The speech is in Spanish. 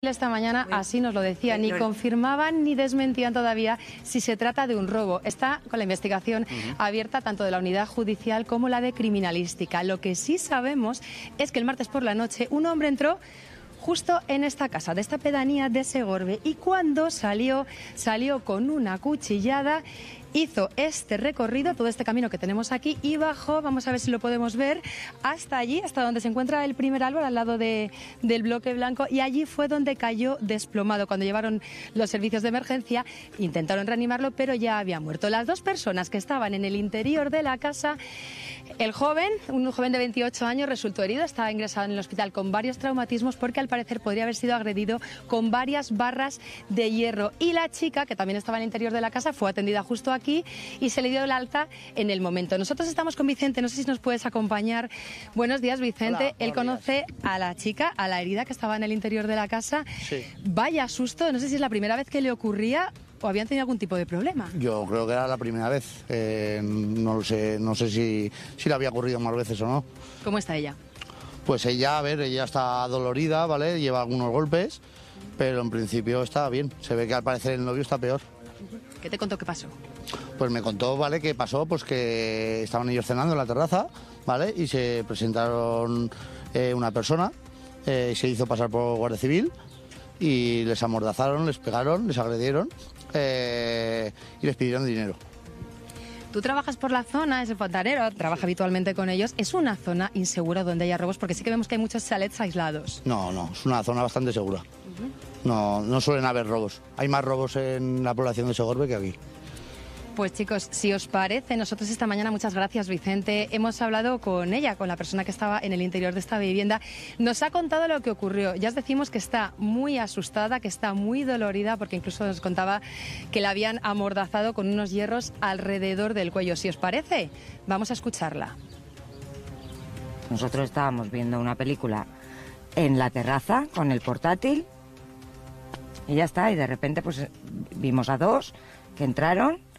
Esta mañana así nos lo decían, ni confirmaban ni desmentían todavía si se trata de un robo. Está con la investigación abierta tanto de la unidad judicial como la de criminalística. Lo que sí sabemos es que el martes por la noche un hombre entró justo en esta casa, de esta pedanía de Segorbe, y cuando salió con una cuchillada. Hizo este recorrido, todo este camino que tenemos aquí, y bajó, vamos a ver si lo podemos ver, hasta allí, hasta donde se encuentra el primer árbol, al lado del bloque blanco, y allí fue donde cayó desplomado. Cuando llevaron los servicios de emergencia, intentaron reanimarlo, pero ya había muerto. Las dos personas que estaban en el interior de la casa, el joven, un joven de 28 años, resultó herido, estaba ingresado en el hospital con varios traumatismos porque al parecer podría haber sido agredido con varias barras de hierro. Y la chica, que también estaba en el interior de la casa, fue atendida justo aquí y se le dio el alta en el momento. Nosotros estamos con Vicente, no sé si nos puedes acompañar. Buenos días, Vicente. Hola, él conoce a la chica, a la herida que estaba en el interior de la casa. Sí. Vaya susto, no sé si es la primera vez que le ocurría o habían tenido algún tipo de problema. Yo creo que era la primera vez. No lo sé, no sé si le había ocurrido más veces o no. ¿Cómo está ella? Pues ella, a ver, ella está dolorida, ¿vale? Lleva algunos golpes, pero en principio está bien. Se ve que al parecer el novio está peor. ¿Qué te contó qué pasó? Pues me contó, ¿vale? Que pasó, pues que estaban ellos cenando en la terraza, ¿vale? Y se presentaron una persona, se hizo pasar por Guardia Civil y les amordazaron, les pegaron, les agredieron y les pidieron dinero. Tú trabajas por la zona, es el fontanero, trabaja habitualmente con ellos. ¿Es una zona insegura donde haya robos? Porque sí que vemos que hay muchos chalets aislados. No, es una zona bastante segura. No suelen haber robos. Hay más robos en la población de Segorbe que aquí. Pues chicos, si os parece, nosotros esta mañana, muchas gracias Vicente, hemos hablado con ella, con la persona que estaba en el interior de esta vivienda. Nos ha contado lo que ocurrió. Ya os decimos que está muy asustada, que está muy dolorida, porque incluso nos contaba que la habían amordazado con unos hierros alrededor del cuello. Si os parece, vamos a escucharla. Nosotros estábamos viendo una película en la terraza con el portátil y ya está, y de repente pues vimos a dos que entraron